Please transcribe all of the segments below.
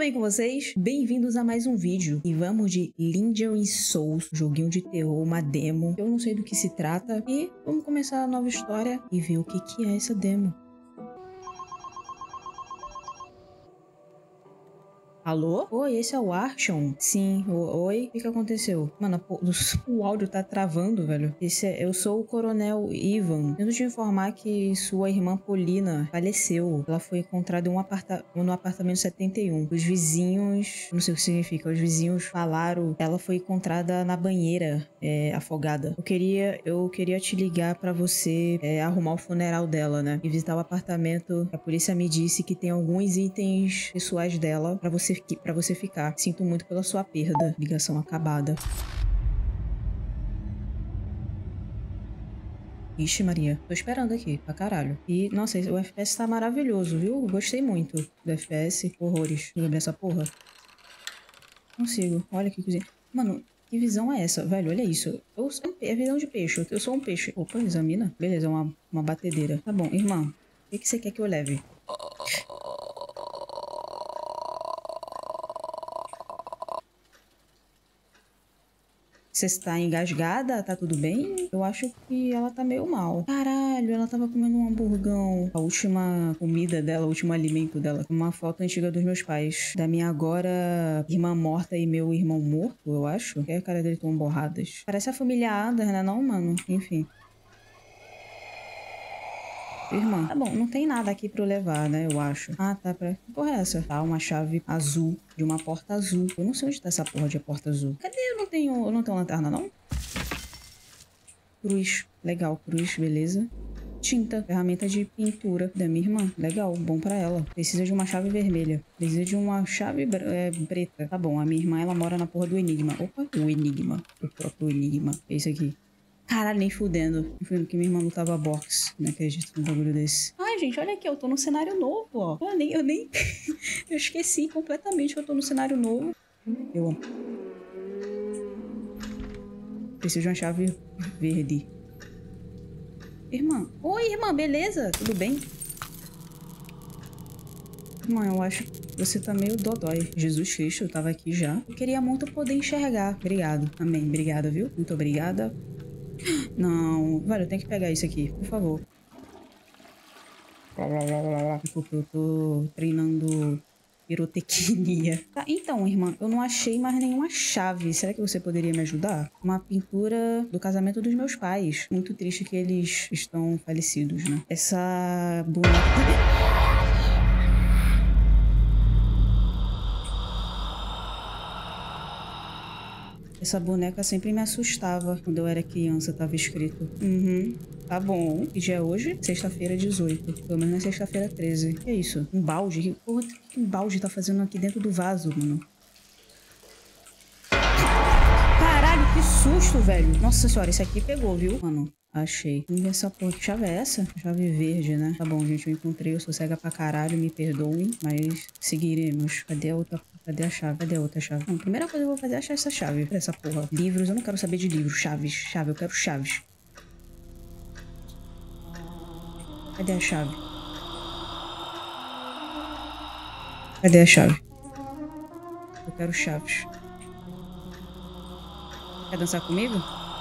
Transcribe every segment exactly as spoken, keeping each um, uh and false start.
bem com vocês? Bem-vindos a mais um vídeo. E vamos de Lingering Souls, joguinho de terror, uma demo. Eu não sei do que se trata. E vamos começar a nova história e ver o que, que é essa demo. Alô? Oi, esse é o Archon? Sim, o, oi? O que que aconteceu? Mano, pô, o áudio tá travando, velho. Esse é, eu sou o Coronel Ivan. Tento te informar que sua irmã Polina faleceu. Ela foi encontrada em um aparta no apartamento setenta e um. Os vizinhos... Não sei o que significa. Os vizinhos falaram que ela foi encontrada na banheira, é, afogada. Eu queria, eu queria te ligar pra você é, arrumar o funeral dela, né? E visitar o apartamento. A polícia me disse que tem alguns itens pessoais dela pra você para você ficar. Sinto muito pela sua perda. Ligação acabada. Ixi, Maria. Tô esperando aqui, pra caralho. E, nossa, o F P S tá maravilhoso, viu? Gostei muito do F P S. Horrores. Vou abrir essa porra. Consigo. Olha que cozinha. Mano, que visão é essa? Velho, olha isso. Eu sou, é visão de peixe. Eu sou um peixe. Opa, examina. Beleza, uma, uma batedeira. Tá bom, irmã. O que, que você quer que eu leve? Você está engasgada? Tá tudo bem? Eu acho que ela tá meio mal. Caralho, ela tava comendo um hamburgão. A última comida dela, o último alimento dela. Uma foto antiga dos meus pais. Da minha agora irmã morta e meu irmão morto, eu acho. Que a cara dele tão borradas. Parece a família Adams, né não, mano? Enfim. Irmã, tá bom, não tem nada aqui pra eu levar, né, eu acho. Ah, tá, pra... Que porra é essa? Tá, uma chave azul, de uma porta azul. Eu não sei onde tá essa porra de porta azul. Cadê? Eu não tenho, eu não tenho lanterna, não? Cruz, legal, cruz, beleza. Tinta, ferramenta de pintura da minha irmã. Legal, bom pra ela. Precisa de uma chave vermelha. Precisa de uma chave é, preta. Tá bom, a minha irmã, ela mora na porra do Enigma. Opa, o Enigma. O próprio Enigma. É isso aqui. Caralho, nem fudendo. Nem fudendo que minha irmã lutava boxe. Não acredito num bagulho desse. Ai, gente, olha aqui. Eu tô num cenário novo, ó. Eu nem... Eu, nem... eu esqueci completamente que eu tô num cenário novo. Eu amo. Preciso de uma chave verde. Irmã. Oi, irmã. Beleza? Tudo bem? Irmã, eu acho que você tá meio dodói. Jesus Cristo, eu tava aqui já. Eu queria muito poder enxergar. Obrigado. Amém. Obrigada, viu? Muito obrigada. Não, velho, eu tenho que pegar isso aqui, por favor. Porque eu tô treinando pirotecnia. Tá, então, irmã, eu não achei mais nenhuma chave. Será que você poderia me ajudar? Uma pintura do casamento dos meus pais. Muito triste que eles estão falecidos, né? Essa boneca... Essa boneca sempre me assustava quando eu era criança, tava escrito. Uhum, tá bom. E já é hoje? Sexta-feira, dezoito. Pelo menos na sexta-feira, treze. Que é isso? Um balde? Que porra que um balde tá fazendo aqui dentro do vaso, mano? Caralho, que susto, velho. Nossa senhora, esse aqui pegou, viu? Mano, achei. Vamos ver essa porra. Que chave é essa? Chave verde, né? Tá bom, gente, eu encontrei. Eu sou cega pra caralho, me perdoem. Mas seguiremos. Cadê a outra? Cadê a chave? Cadê a outra chave? Bom, a primeira coisa que eu vou fazer é achar essa chave. Essa porra. Livros, eu não quero saber de livros. Chaves. Chave, eu quero chaves. Cadê a chave? Cadê a chave? Eu quero chaves. Quer dançar comigo?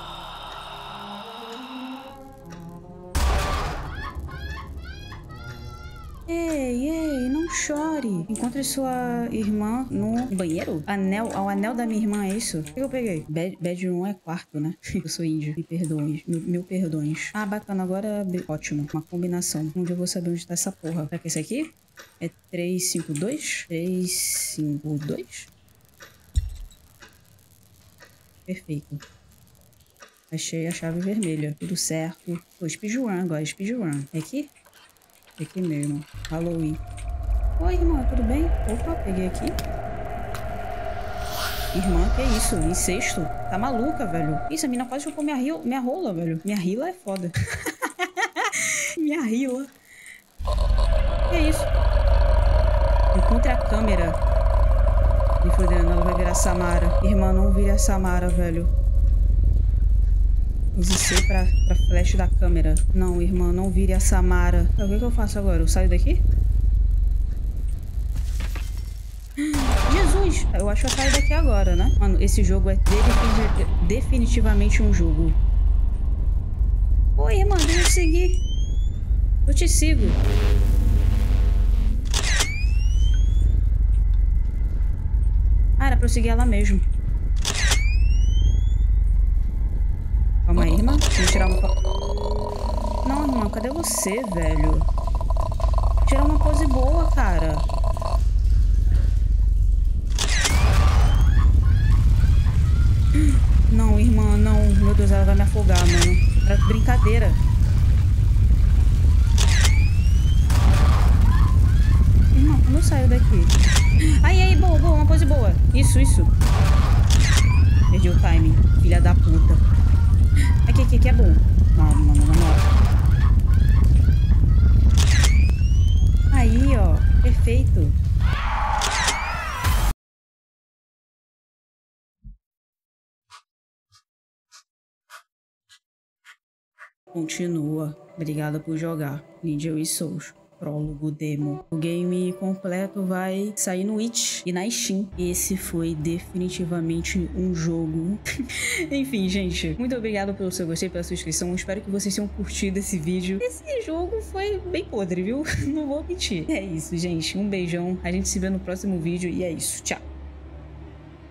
Ei, ei, não chore. Encontre sua irmã no banheiro? Anel, ao anel da minha irmã, é isso? O que eu peguei? Bed, bedroom é quarto, né? Eu sou índio. Me perdoe. Mil, mil perdões. Ah, bacana. Agora, ótimo. Uma combinação. Onde eu vou saber onde tá essa porra? Será que esse aqui? É três cinco dois? três cinco dois? Perfeito. Achei a chave vermelha. Tudo certo. Pô, speedrun agora. Speedrun. É aqui? É aqui mesmo. Halloween. Oi, irmã. Tudo bem? Opa, peguei aqui. Irmã, que isso? Incesto? Tá maluca, velho? Isso, a mina quase chupou minha, rio, minha rola, velho. Minha rila é foda. Minha rila. Que isso? Encontre a câmera. Me fudendo, ela vai virar Samara. Irmã, não vire a Samara, velho. Use C pra, pra flash da câmera. Não, irmã, não vire a Samara. O que, que eu faço agora? Eu saio daqui? Mas eu acho que eu saio daqui agora, né? Mano, esse jogo é defini- definitivamente um jogo. Oi, mano, deixa eu seguir. Eu te sigo. Ah, era pra eu seguir ela mesmo. Calma aí, irmã. Deixa eu tirar uma foto. Não, irmã, cadê você, velho? Tirar uma pose boa, cara. Não, irmã, não. Meu Deus, ela vai me afogar, mano. Era brincadeira. Irmã, como eu saio daqui? Ai, ai, boa, boa, uma pose boa. Isso, isso. Perdi o timing, filha da puta. Aqui, aqui, aqui é bom. Não, mano, na moral. Aí, ó. Perfeito. Continua. Obrigada por jogar. Ninja e Souls. Prólogo demo. O game completo vai sair no Itch e na Steam. Esse foi definitivamente um jogo. Enfim, gente, muito obrigado pelo seu gostei, pela sua inscrição. Espero que vocês tenham curtido esse vídeo. Esse jogo foi bem podre, viu? Não vou mentir. É isso, gente. Um beijão. A gente se vê no próximo vídeo e é isso. Tchau.